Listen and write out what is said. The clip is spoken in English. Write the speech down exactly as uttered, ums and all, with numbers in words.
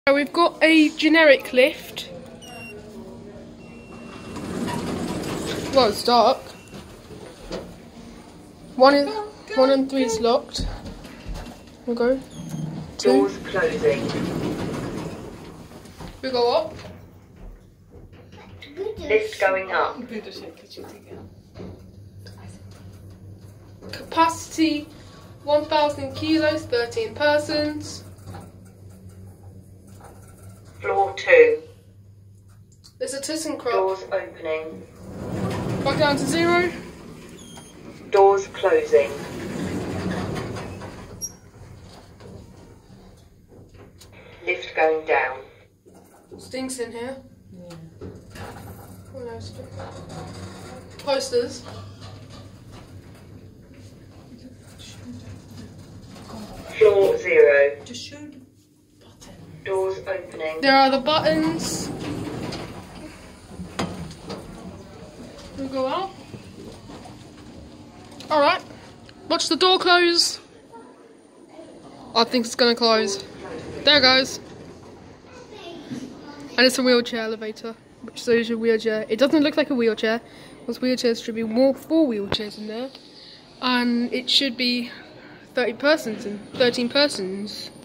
So we've got a generic lift. Well, it's dark. One is one and three is locked. We'll go. Two. Doors closing. We go up. Lift going up. Capacity one thousand kilos, thirteen persons. Floor two. There's a tyssen kruup. Doors opening. Back down to zero. Doors closing. Lift going down. Stinks in here. Yeah. What else? Posters. Floor zero. Just show the button. Doors opening. There are the buttons. We go out. Alright. Watch the door close. I think it's gonna close. There it goes. And it's a wheelchair elevator, which shows you a wheelchair. It doesn't look like a wheelchair, because wheelchairs should be more four wheelchairs in there. And it should be thirty persons and thirteen persons.